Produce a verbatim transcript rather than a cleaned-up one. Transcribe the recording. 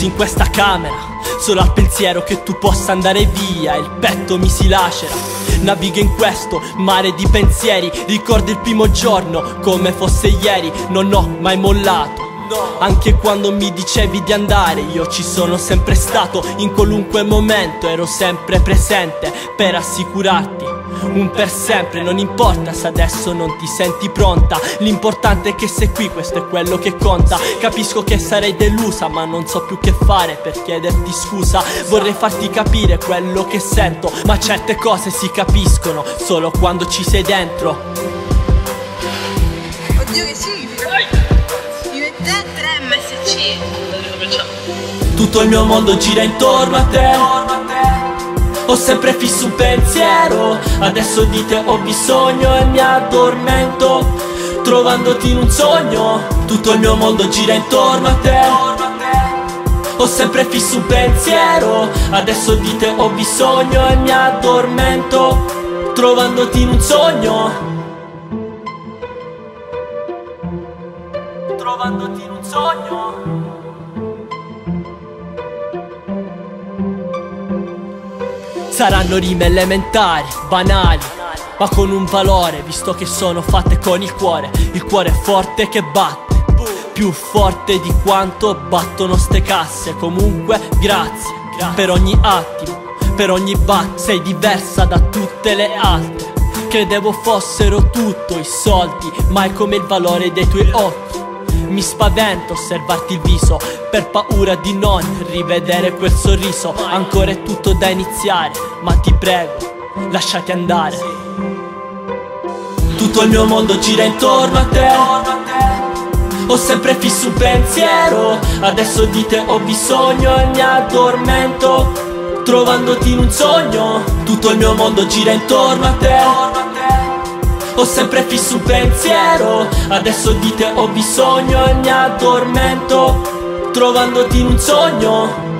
chiusi in questa camera, solo al pensiero che tu possa andare via il petto mi si lacera. Navigo in questo mare di pensieri, ricordo il primo giorno come fosse ieri. Non ho mai mollato, anche quando mi dicevi di andare, io ci sono sempre stato. In qualunque momento ero sempre presente per assicurarti un per sempre. Non importa se adesso non ti senti pronta, l'importante è che sei qui, questo è quello che conta. Capisco che sarei delusa, ma non so più che fare per chiederti scusa. Vorrei farti capire quello che sento, ma certe cose si capiscono solo quando ci sei dentro. Oddio che significa? Io e te tre M S C. Tutto il mio mondo gira intorno a te, ho sempre fisso un pensiero. Adesso di te ho bisogno e mi addormento trovandoti in un sogno. Tutto il mio mondo gira intorno a te, ho sempre fisso un pensiero. Adesso di te ho bisogno e mi addormento trovandoti in un sogno. Trovandoti in un sogno. Saranno rime elementari, banali, ma con un valore, visto che sono fatte con il cuore. Il cuore è forte che batte, più forte di quanto battono ste casse. Comunque grazie per ogni attimo, per ogni battito. Sei diversa da tutte le altre, credevo fossero tutto i soldi, ma è come il valore dei tuoi occhi. Mi spavento osservarti il viso, per paura di non rivedere quel sorriso. Ancora è tutto da iniziare, ma ti prego, lasciati andare. Tutto il mio mondo gira intorno a te, ho sempre fisso un pensiero. Adesso di te ho bisogno e mi addormento trovandoti in un sogno. Tutto il mio mondo gira intorno a te, ho sempre fisso un pensiero. Adesso di te ho bisogno e mi addormento trovandoti in un sogno.